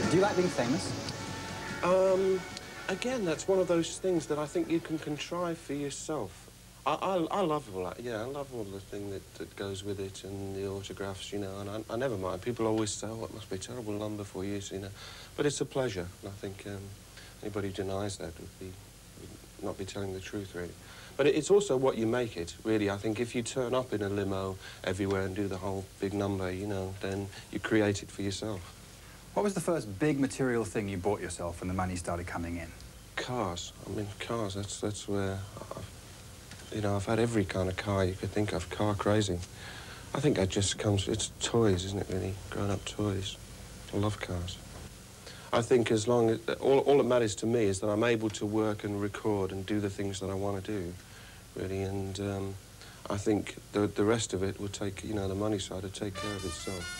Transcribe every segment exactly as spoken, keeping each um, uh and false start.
Do you like being famous? Um, again, that's one of those things that I think you can contrive for yourself. I, I, I love all that, yeah, I love all the thing that, that goes with it and the autographs, you know, and I, I never mind. People always say, oh, it must be a terrible number for you, you know. But it's a pleasure, and I think um, anybody who denies that would be, would not be telling the truth, really. But it's also what you make it, really. I think if you turn up in a limo everywhere and do the whole big number, you know, then you create it for yourself. What was the first big material thing you bought yourself when the money started coming in? Cars. I mean, cars, that's, that's where, I've, you know, I've had every kind of car you could think of, car crazy. I think that just comes, it's toys, isn't it, really? Grown-up toys. I love cars. I think as long as, all, all that matters to me is that I'm able to work and record and do the things that I want to do, really, and um, I think the, the rest of it will take, you know, the money side will take care of itself.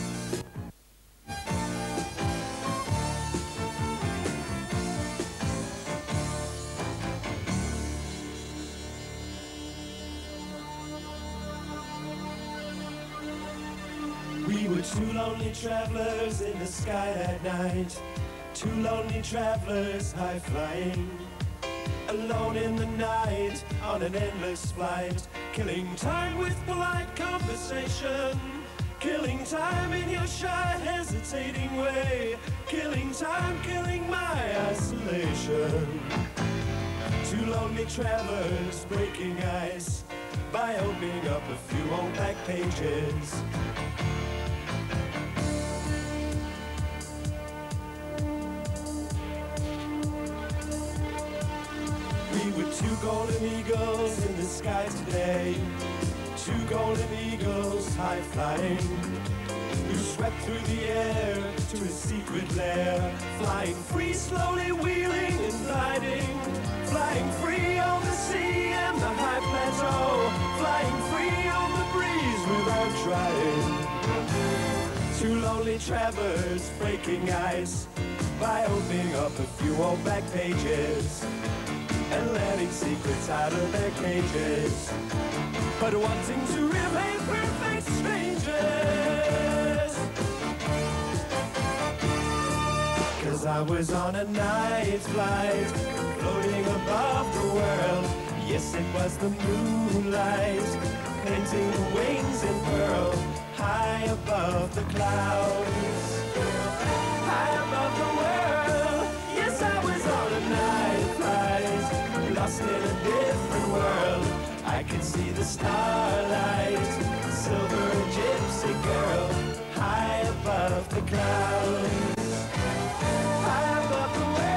We were two lonely travelers in the sky that night. Two lonely travelers high-flying. Alone in the night on an endless flight. Killing time with polite conversation. Killing time in your shy, hesitating way. Killing time, killing my isolation. Two lonely travelers breaking ice by opening up a few old back pages. We were two golden eagles in the sky today. Two golden eagles high-flying, who swept through the air to a secret lair. Flying free, slowly wheeling and gliding. Flying free on the sea and the high plateau. Flying free on the breeze without trying. Two lonely travelers breaking ice by opening up a few old back pages and letting secrets out of their cages, but wanting to remain perfect strangers. 'Cause I was on a night flight, floating above the world. Yes, it was the moonlight, painting the wings in pearl, high above the clouds, high above the world. Yes, I was on a night flight, lost in a different world. I could see the starlight, silver gypsy girl, high above the clouds, high above the world.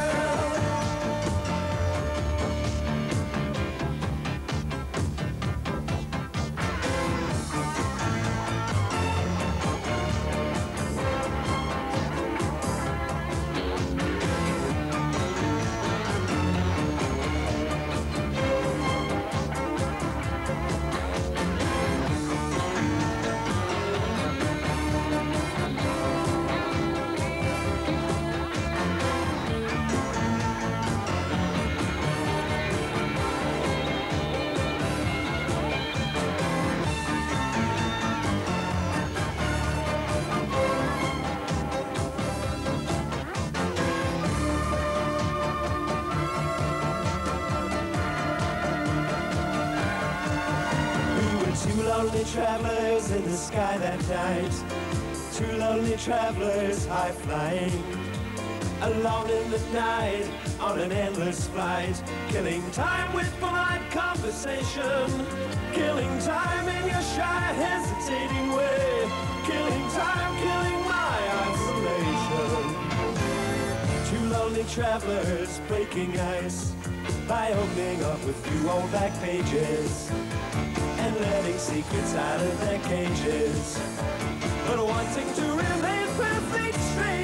Two lonely travelers in the sky that night. Two lonely travelers high-flying. Alone in the night on an endless flight. Killing time with polite conversation. Killing time in your shy, hesitating way. Killing time, killing my isolation. Two lonely travelers breaking ice by opening up a few old back pages and letting secrets out of their cages, but wanting to remain perfect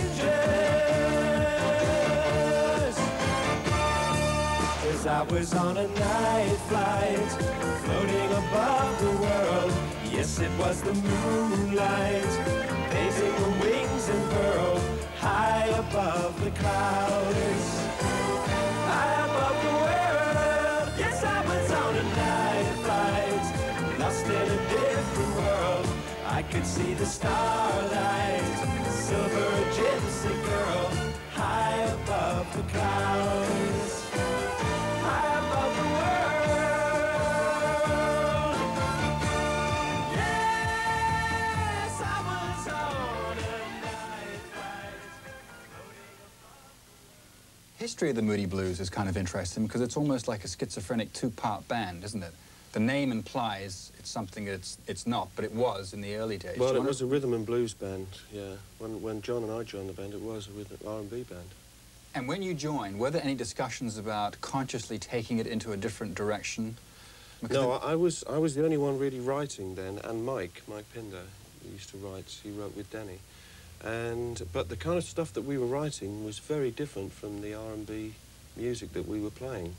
strangers. 'Cause I was on a night flight, floating above the world. Yes, it was the moonlight, painting the wings in pearl, high above the clouds, high above the world. Yes, I was on a night flight, lost in a different world. I could see the starlight, silver gypsy history of the Moody Blues is kind of interesting because it's almost like a schizophrenic two-part band, isn't it? The name implies it's something it's, it's not, but it was in the early days. Well, it was a rhythm and blues band, yeah. When, when John and I joined the band, it was a rhythm R and B band. And when you joined, were there any discussions about consciously taking it into a different direction? Because no, I, I was I was the only one really writing then, and Mike, Mike Pinder, who used to write, he wrote with Danny. And, but the kind of stuff that we were writing was very different from the R and B music that we were playing.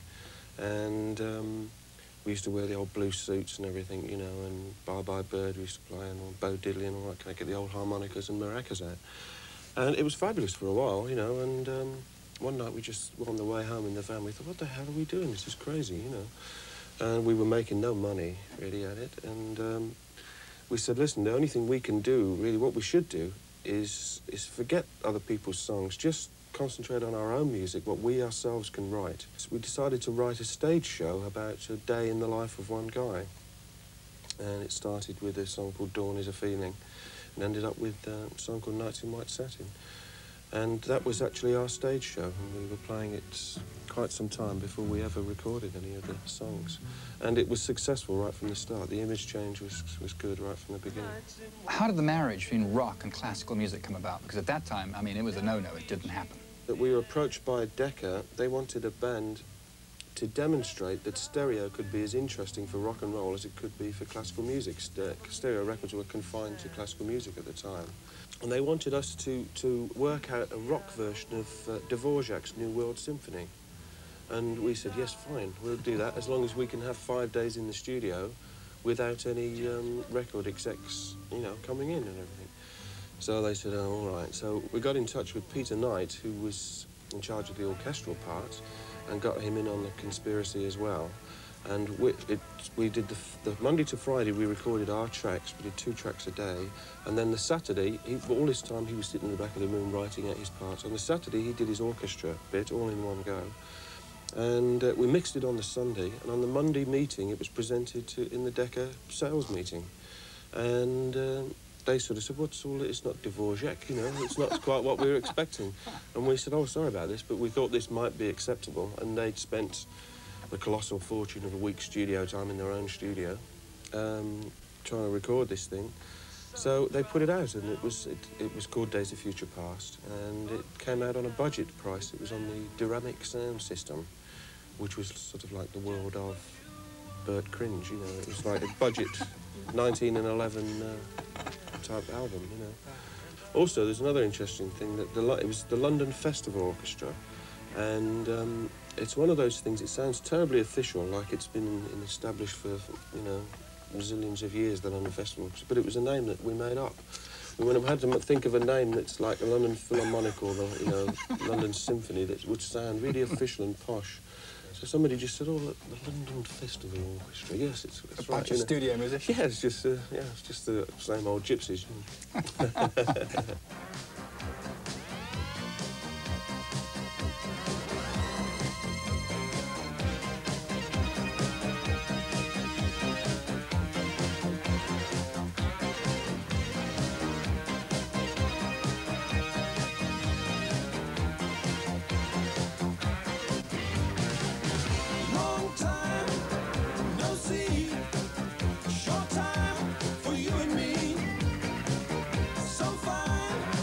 And um, we used to wear the old blue suits and everything, you know, and Bye Bye Bird we used to play, and all Bo Diddley and all that, kind of get the old harmonicas and maracas out. And it was fabulous for a while, you know, and um, one night we just were on the way home in the van, we thought, what the hell are we doing? This is crazy, you know. And we were making no money, really, at it. And um, we said, listen, the only thing we can do, really, what we should do, is, is forget other people's songs, just concentrate on our own music, what we ourselves can write. So we decided to write a stage show about a day in the life of one guy. And it started with a song called Dawn is a Feeling, and ended up with uh, a song called Nights in White Satin. And that was actually our stage show, and we were playing it quite some time before we ever recorded any of the songs. And it was successful right from the start. The image change was, was good right from the beginning. how did the marriage between rock and classical music come about? Because at that time, I mean, it was a no-no, it didn't happen. That we were approached by Decca. They wanted a band to demonstrate that stereo could be as interesting for rock and roll as it could be for classical music. Stereo records were confined to classical music at the time. And they wanted us to, to work out a rock version of uh, Dvorak's New World Symphony. And we said, yes, fine, we'll do that, as long as we can have five days in the studio without any um, record execs, you know, coming in and everything. So they said, oh, all right. So we got in touch with Peter Knight, who was in charge of the orchestral part, and got him in on the conspiracy as well. And we, it, we did the, the Monday to Friday, we recorded our tracks. We did two tracks a day. And then the Saturday, he, all this time he was sitting in the back of the room writing out his parts. On the Saturday, he did his orchestra bit all in one go. And uh, we mixed it on the Sunday. And on the Monday meeting, it was presented to, in the Decca sales meeting. And uh, they sort of said, what's all this? It's not Dvorak, you know, it's not quite what we were expecting. And we said, oh, sorry about this, but we thought this might be acceptable. And they'd spent the colossal fortune of a week's studio time in their own studio, um, trying to record this thing. So they put it out, and it was it, it was called Days of Future Past, and it came out on a budget price. It was on the Duramic sound system, which was sort of like the world of Bert Cringe, you know. It was like a budget nineteen and eleven uh, type album, you know. Also, there's another interesting thing that the it was the London Festival Orchestra, and um, it's one of those things, it sounds terribly official, like it's been in, established for, you know, zillions of years, the London Festival, but it was a name that we made up. We had to think of a name that's like the London Philharmonic or the, you know, London Symphony that would sound really official and posh. So somebody just said, oh, look, the London Festival Orchestra. Yes, it's, it's a right. bunch of studio musicians? Yeah, it's just, uh, yeah, it's just the same old gypsies. Short time for you and me. So fine.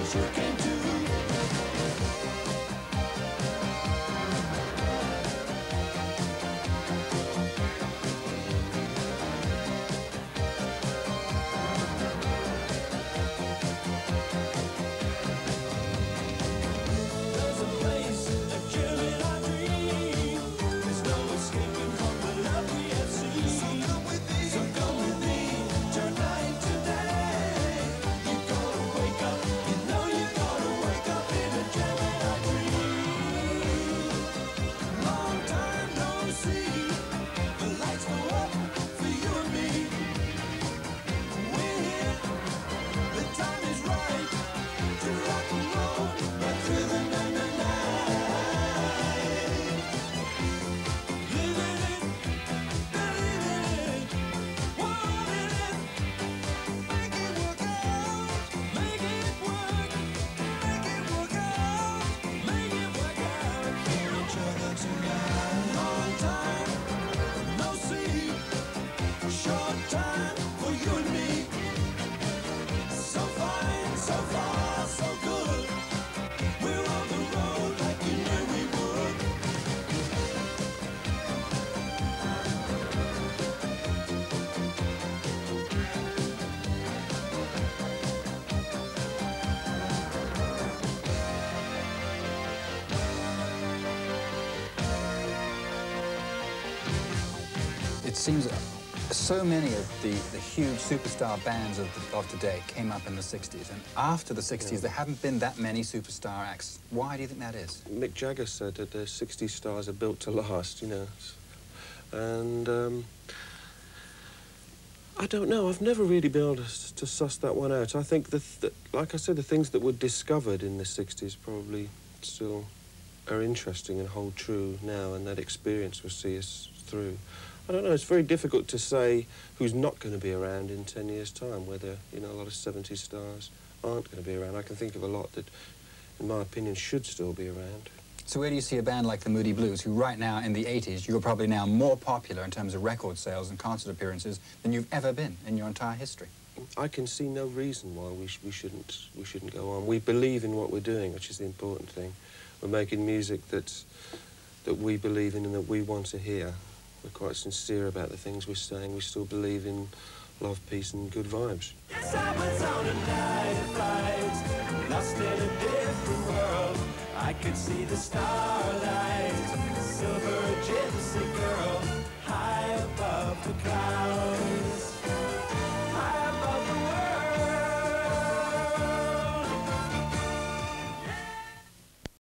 things you can do. There's a place, a gem in our dream. There's no escaping from the love we have seen. So come with me, so come with me, tonight, today. You gotta wake up, you know you gotta wake up in a gem in our dream. Long time no see, the lights go up for you and me. We're here, the time is right to rock and roll right through the night, night, night. Living it, believing it, wanting it, make it work out, make it work, make it work out, make it work out for each other tonight. Long time no see, short time for you and me. So fine, so far, so good. We're on the road like you knew we would. It seems that so many of the, the huge superstar bands of, the, of today came up in the sixties, and after the sixties, there haven't been that many superstar acts. Why do you think that is? Mick Jagger said that the sixties stars are built to last, you know. And um, I don't know, I've never really been able to, to suss that one out. I think, that, that, like I said, the things that were discovered in the sixties probably still are interesting and hold true now, and that experience will see us through. I don't know, it's very difficult to say who's not going to be around in ten years' time, whether, you know, a lot of seventies stars aren't going to be around. I can think of a lot that, in my opinion, should still be around. So where do you see a band like the Moody Blues, who right now in the eighties, you're probably now more popular in terms of record sales and concert appearances than you've ever been in your entire history? I can see no reason why we, sh we, shouldn't, we shouldn't go on. We believe in what we're doing, which is the important thing. We're making music that's, that we believe in and that we want to hear. We're quite sincere about the things we're saying. We still believe in love, peace and good vibes. Yes, I was on a night flight, lost in a different world. I could see the starlight, silver gypsy girl, high above the clouds.